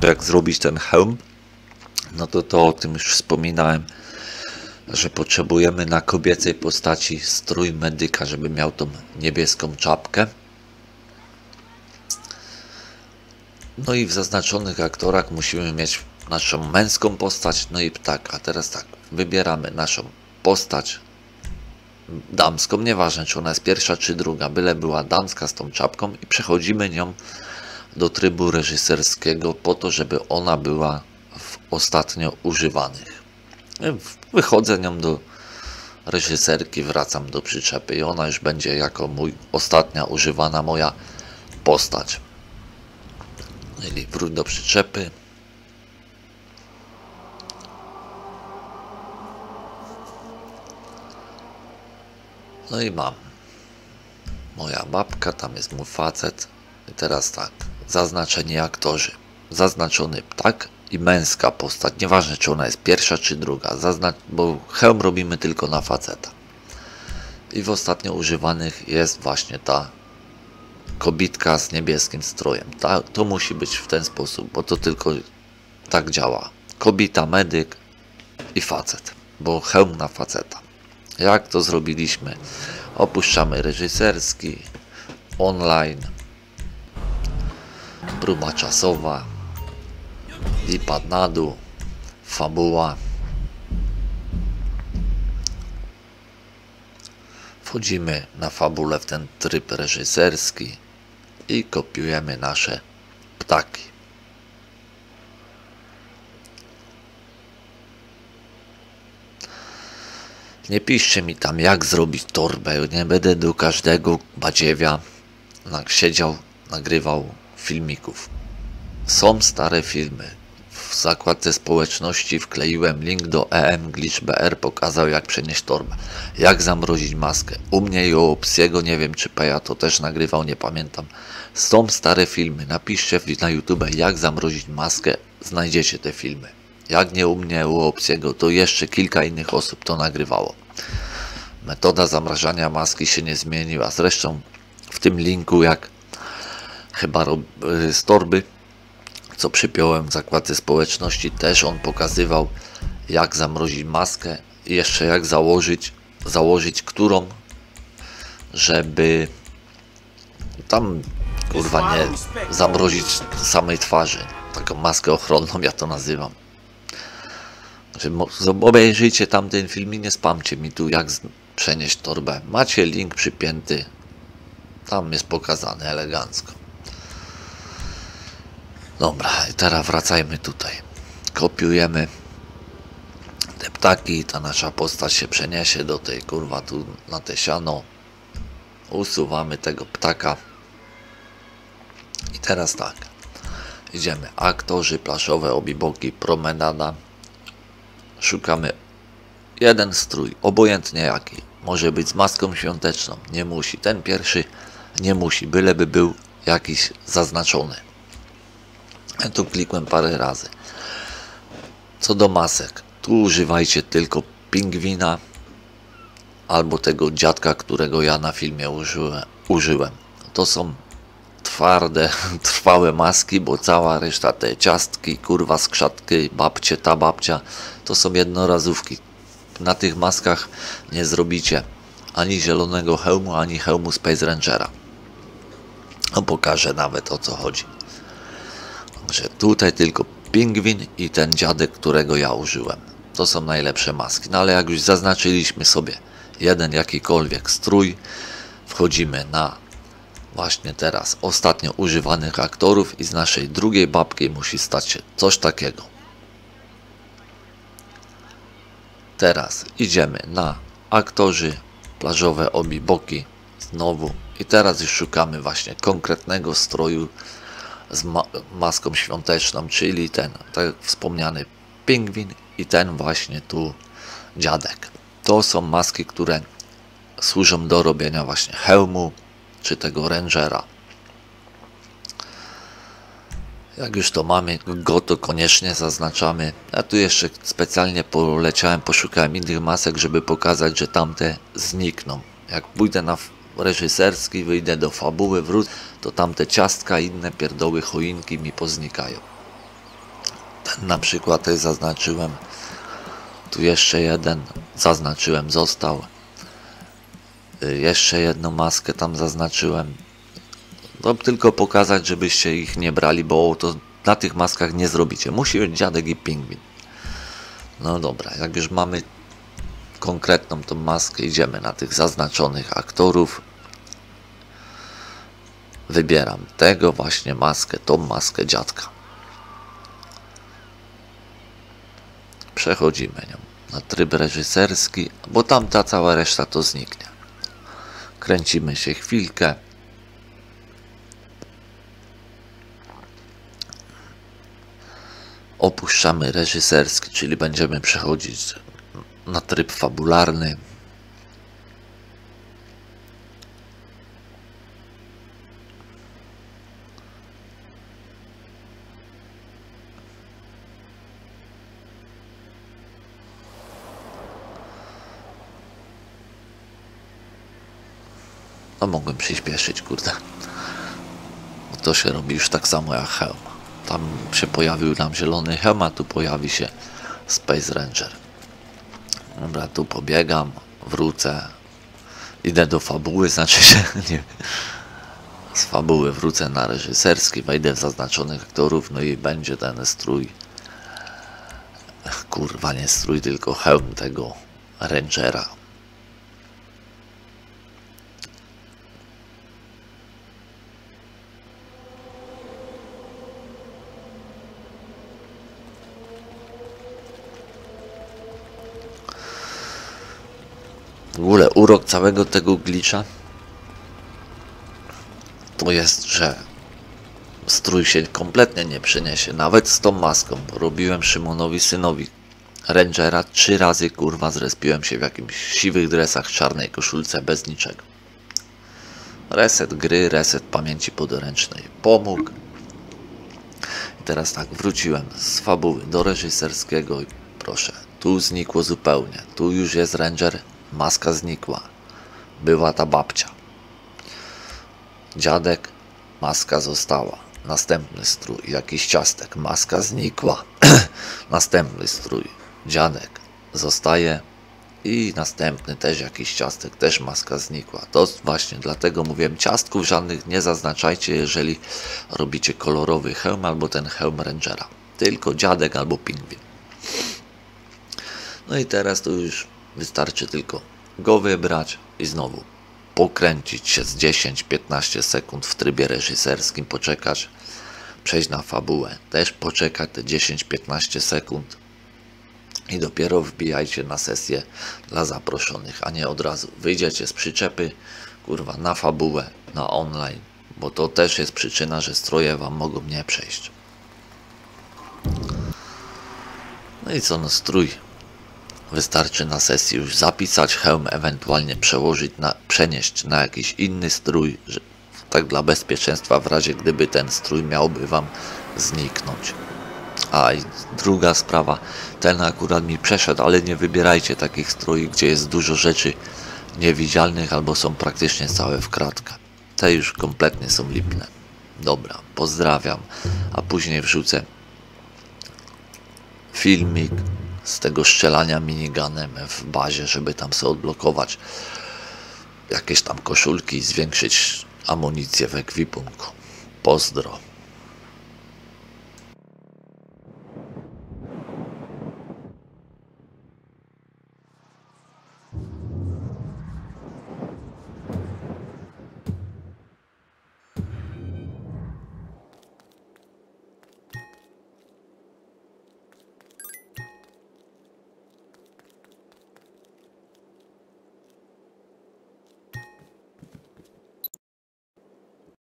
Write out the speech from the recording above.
jak zrobić ten hełm, no to o tym już wspominałem, że potrzebujemy na kobiecej postaci strój medyka, żeby miał tą niebieską czapkę. No i w zaznaczonych aktorach musimy mieć naszą męską postać, no i ptaka. Teraz tak, wybieramy naszą postać damską, nieważne czy ona jest pierwsza czy druga, byle była damska z tą czapką i przechodzimy nią do trybu reżyserskiego po to, żeby ona była w ostatnio używanych. Wychodzę nią do reżyserki, wracam do przyczepy i ona już będzie jako ostatnia używana moja postać. Czyli wróć do przyczepy. No i mam. Moja babka, tam jest mój facet. I teraz tak, zaznaczeni aktorzy. Zaznaczony ptak i męska postać. Nieważne czy ona jest pierwsza czy druga. Bo hełm robimy tylko na faceta. I w ostatnio używanych jest właśnie ta kobitka z niebieskim strojem. To musi być w ten sposób, bo to tylko tak działa. Kobieta, medyk i facet. Bo hełm na faceta. Jak to zrobiliśmy? Opuszczamy reżyserski, online, próba czasowa, lipad na dół, fabuła. Wchodzimy na fabulę w ten tryb reżyserski i kopiujemy nasze ptaki. Nie piszcie mi tam jak zrobić torbę, nie będę do każdego badziewia siedział, nagrywał filmików. Są stare filmy. W zakładce społeczności wkleiłem link do EM-Glitch.br, pokazał jak przenieść torbę, jak zamrozić maskę. U mnie i u Opsiego, nie wiem czy Peja to też nagrywał, nie pamiętam. Są stare filmy, napiszcie na YouTube jak zamrozić maskę, znajdziecie te filmy. Jak nie u mnie, u Opsiego, to jeszcze kilka innych osób to nagrywało. Metoda zamrażania maski się nie zmieniła. Zresztą w tym linku, jak chyba z torby, co przypiąłem w zakładce społeczności, też on pokazywał jak zamrozić maskę i jeszcze jak założyć którą, żeby tam kurwa nie zamrozić samej twarzy. Taką maskę ochronną ja to nazywam. Obejrzyjcie tamten film i nie spamcie mi tu jak przenieść torbę. Macie link przypięty. Tam jest pokazane elegancko. Dobra, i teraz wracajmy tutaj. Kopiujemy te ptaki. Ta nasza postać się przeniesie do tej kurwa tu na te siano. Usuwamy tego ptaka. I teraz tak. Idziemy. Aktorzy, plażowe, obiboki, promenada. Szukamy jeden strój, obojętnie jaki. Może być z maską świąteczną, nie musi. Ten pierwszy nie musi, byleby był jakiś zaznaczony. Ja tu klikłem parę razy. Co do masek, tu używajcie tylko pingwina albo tego dziadka, którego ja na filmie użyłem. To są twarde, trwałe maski, bo cała reszta, te ciastki, kurwa skrzatki, babcie, ta babcia, to są jednorazówki. Na tych maskach nie zrobicie ani zielonego hełmu, ani hełmu Space Rangera. No pokażę nawet o co chodzi. Że tutaj tylko pingwin i ten dziadek, którego ja użyłem. To są najlepsze maski. No ale jak już zaznaczyliśmy sobie jeden jakikolwiek strój, wchodzimy na właśnie teraz ostatnio używanych aktorów i z naszej drugiej babki musi stać się coś takiego. Teraz idziemy na aktorzy, plażowe obiboki znowu i teraz już szukamy właśnie konkretnego stroju z maską świąteczną, czyli ten tak wspomniany pingwin i ten właśnie tu dziadek. To są maski, które służą do robienia właśnie hełmu czy tego rangera. Jak już to mamy, go to koniecznie zaznaczamy. Ja tu jeszcze specjalnie poleciałem, poszukałem innych masek, żeby pokazać, że tamte znikną. Jak pójdę na reżyserski, wyjdę do fabuły, wrócę, to tamte ciastka i inne pierdoły, choinki mi poznikają. Ten na przykład też zaznaczyłem. Tu jeszcze jeden zaznaczyłem, został. Jeszcze jedną maskę tam zaznaczyłem. To tylko pokazać, żebyście ich nie brali, bo to na tych maskach nie zrobicie. Musi być dziadek i pingwin. No dobra, jak już mamy konkretną tą maskę, idziemy na tych zaznaczonych aktorów. Wybieram tego właśnie maskę, tą maskę dziadka. Przechodzimy nią na tryb reżyserski, bo tam ta cała reszta to zniknie. Kręcimy się chwilkę. Opuszczamy reżyserski, czyli będziemy przechodzić na tryb fabularny. No mogłem przyspieszyć, kurde. To się robi już tak samo jak hełm. Tam się pojawił nam zielony hełm, a tu pojawi się Space Ranger. Dobra, tu pobiegam, wrócę. Idę do fabuły, znaczy się, nie. Z fabuły wrócę na reżyserski, wejdę w zaznaczonych aktorów, no i będzie ten strój. Kurwa, nie strój, tylko hełm tego Rangera. W ogóle urok całego tego glitcha to jest, że strój się kompletnie nie przyniesie, nawet z tą maską. Robiłem Szymonowi, synowi Rangera, 3 razy kurwa zrespiłem się w jakimś siwych dresach, czarnej koszulce, bez niczego. Reset gry, reset pamięci podręcznej pomógł. I teraz tak, wróciłem z fabuły do reżyserskiego i proszę, tu znikło zupełnie, tu już jest Ranger, maska znikła, była ta babcia. Dziadek, maska została. Następny strój, jakiś ciastek, maska znikła. Następny strój, dziadek zostaje i następny też jakiś ciastek, też maska znikła. To właśnie dlatego mówiłem, ciastków żadnych nie zaznaczajcie, jeżeli robicie kolorowy hełm albo ten hełm Rangera. Tylko dziadek albo pingwin. No i teraz to już wystarczy tylko go wybrać i znowu pokręcić się z 10-15 sekund w trybie reżyserskim, poczekać, przejść na fabułę, też poczekać te 10-15 sekund i dopiero wbijajcie na sesję dla zaproszonych, a nie od razu wyjdziecie z przyczepy, kurwa, na fabułę, na online, bo to też jest przyczyna, że stroje wam mogą nie przejść. No i co, no strój wystarczy na sesji już zapisać, hełm ewentualnie przenieść na jakiś inny strój, że, tak dla bezpieczeństwa, w razie gdyby ten strój miałby wam zniknąć. A i druga sprawa, ten akurat mi przeszedł, ale nie wybierajcie takich strój, gdzie jest dużo rzeczy niewidzialnych albo są praktycznie całe w kratkę. Te już kompletnie są lipne. Dobra, pozdrawiam, a później wrzucę filmik z tego strzelania miniganem w bazie, żeby tam sobie odblokować jakieś tam koszulki i zwiększyć amunicję w ekwipunku. Pozdro.